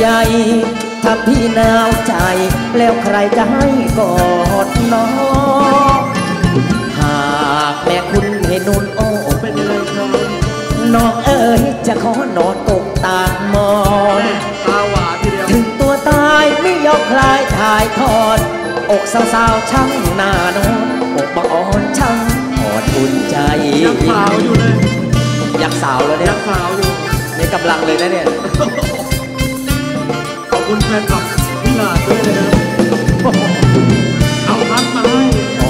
ใหญ่ถ้าพี่หนาวใจแล้วใครจะให้กอดน้องหากแม่คุณให้นุ่นโอ้เป็นเลยครับน้องเอ๋ยจะขอนอนกกตากหมอนตาหวานทีเดียวถึงตัวตายไม่ยอมคลายถ่ายทอดอกสาวๆช่างหน้านอนอกบอ่อนช่างอ่อนอุ่นใจยังสาวอยู่เลยยังสาวเลยเนี่ยยังสาวอยู่นี่กำลังเลยนะเนี่ยขอบคุณแฟนคลับพี่หลาดด้วยเลยเอาพัดมาให้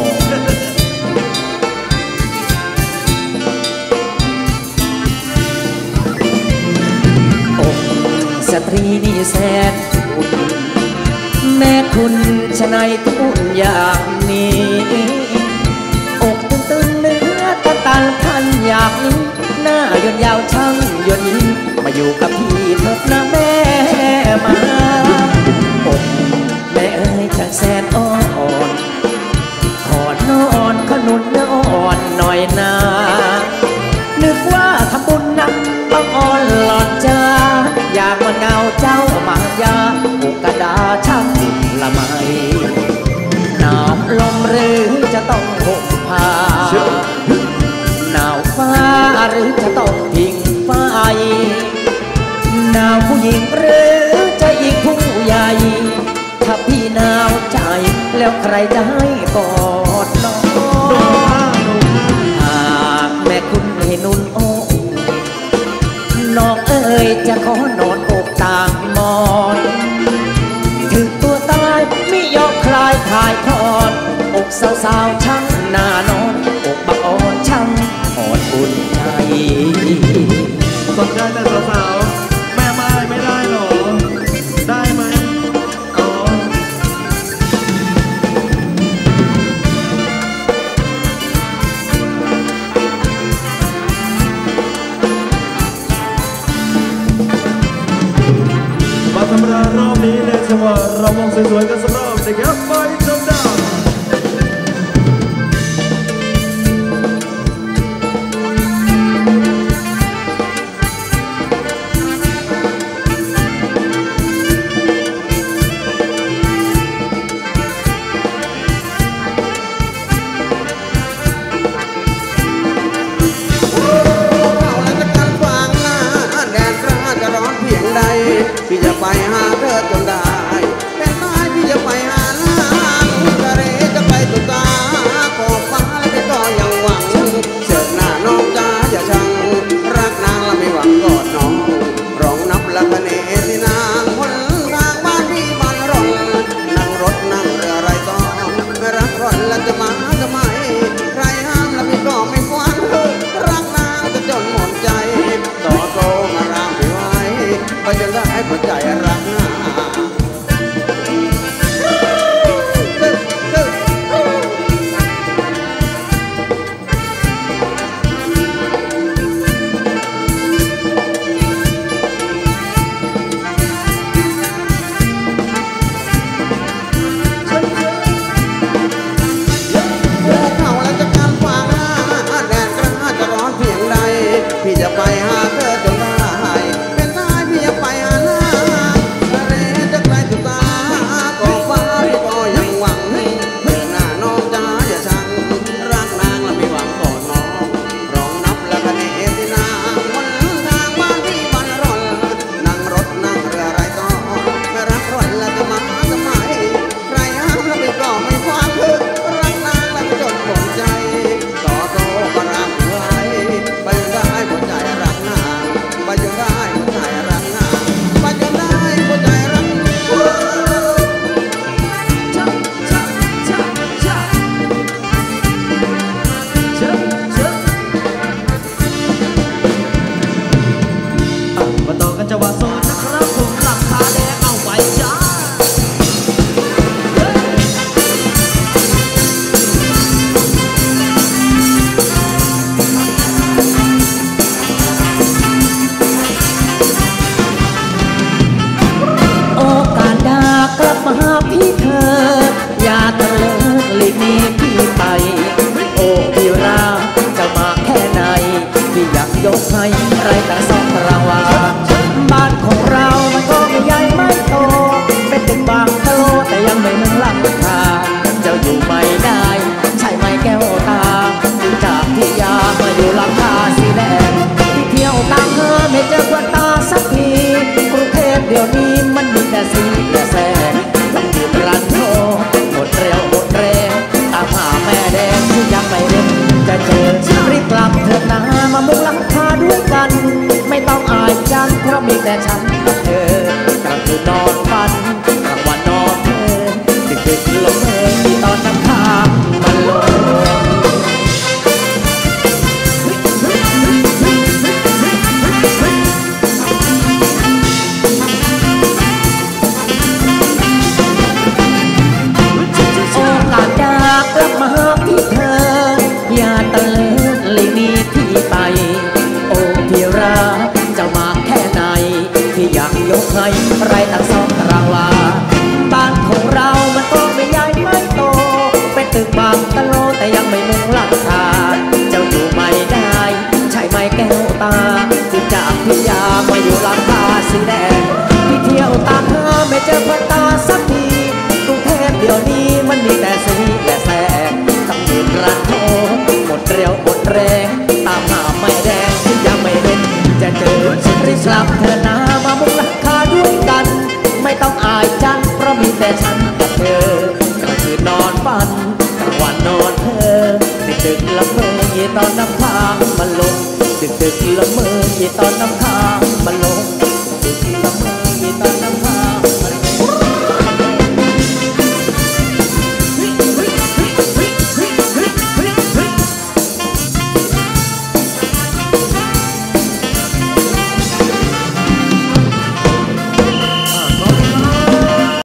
สตรีนี่แสนอุ่นแม่คุณชะไหนทุนอย่างนี้อกตึงๆเนื้อตันพันอยากนี้หน้ายนยาวช่างยนยิ้มมาอยู่กับพี่เถิดนะแม่มาอกแม่เอ้ยช่างแสนอ่อนขอนอนขนุนเนื้ออ่อนหน่อยนานึกว่าทำบุญนักต้องอ่อนหลอดจ้าอยากมันเงาเจ้ามายาอุกกระดาช่างละไมหนาวลมหรือจะต้องห่มผ้าหนาวฟ้าหรือจะต้องพิงไฟหนาวผู้หญิงหรือจะหญิงผู้ใหญ่ถ้าพี่หนาวใจแล้วใครจะให้กอดน้องหากแม่คุณให้นุ่นโอ้น้องเอ๋ยจะขอนอนอกต่างมอนถึงตัวตายไม่ยอมคลายถ่ายทอดอกสาวๆช่างหน้านอนอกบักอ่อนช่างอ่อนอุ่นใจสนใจแต่สาวๆแม่ไม้ไม่ได้หรอได้ไหมอ๋อธรรมดารอบนี้เลยจังหวะเรามองสวยๆกันสักรอบนะครับไปชมดาวพี่จะไปหาเธอจนได้เป็นไม้พี่จะไปหาล้างทะเลจะไปตุตาขอบฟ้าแล้วก็ยังหวังเชิดหน้าน้องจ้าอย่าชังรักนางและไม่หวังกอดน้องร้องนับละคะเนที่นางคนทางบ้านพี่บ้านร่อนนั่งรถนั่งเรือไรต้องไม่รักร่อนแล้วจะมาทำไมใครห้ามแล้วพี่ก็ไม่ฟังรักนางจะจนหมดใจต่อโตมารามพี่ไว้ก็จะได้หัวใจรักหน้าพี่จะไปหาเธอจนได้เป็นได้พี่จะไปหาหน้าทะเลจะไกลจุดตาก็ฟ้าพี่ก็ยังหวังเมื่อหน้าน้องจ้าอย่าชังรักนางและไม่หวังกอดน้องร้องนับและคะเนที่นางวันทางบ้านพี่บ้านร่อนนั่งรถนั่งเรือไรต่อไม่รักร่อนและจะมาทำไมใครห้ามและพี่ก็ไม่ฟังรักนางและไม่จนหมดใจต่อโตก็รักไว้ไปได้หัวใจรักนางไปจนได้หัวใจรักนางไปจนได้หัวใจรักมาต่อกันจังหวะโซนนะครับผมหลับคาแดงเอาไว้จ้าโอกาสดากลับมาหาพี่เธออย่าตะเลิกหลีกหนีพี่ไปโอ้พี่ราจะมาแค่ไหนพี่อยากยกให้ไรแต่สองรางวัลบ้านของเรามันก็ไม่ใหญ่ไม่ดี๋ยวนี้มันมีแต่สีแต่แสงต้องหยุดรันโทหมดเร็วหมดแรงตามหาแม่แดงที่ยังไม่เด็นจะเจอรีบกลับเถิดนามามุงหลังคาด้วยกันไม่ต้องอายจังเพราะมีแต่ฉันกับเธอกลางคืนนอนฝันกลางวันนอนเธอดึกๆลงเอยมีตอนน้ำค้างมันลงโอกาสอยากกลับมาหาพี่เธออย่าตะเลิดเลยหนีพี่ไปโอ้ที่รักจะมาแค่ไหนที่อยากยกให้ไรตั้งสองรางวาบ้านของเรามันก็ไม่ใหญ่ไม่โตเป็นตึกบางตะโลแต่ยังไม่มุงหลังคาเจ้าอยู่ไม่ได้ใช่ไหมแก้วตาที่จากพิยามาอยู่หลังคาสีแดงที่เที่ยวตามหาไม่เจอคนตาสักทีกรุงเทพเดี๋ยวนี้มันมีแต่สีและแสงต้องหยุดรันโทหมดเร็วหมดแรงตามหาไม่แดงที่ยังไม่เห็นจะเจอฉันรีบกลับเธอนามามุงหลังคาด้วยกันไม่ต้องอายจังเพราะมีแต่ฉันกับเธอกลางคืนนอนฝันกลางวันนอนเธอดึกๆละเมอเย็นตอนน้ำค้างมันลงดึกๆละเมอเย็นตอนน้ำ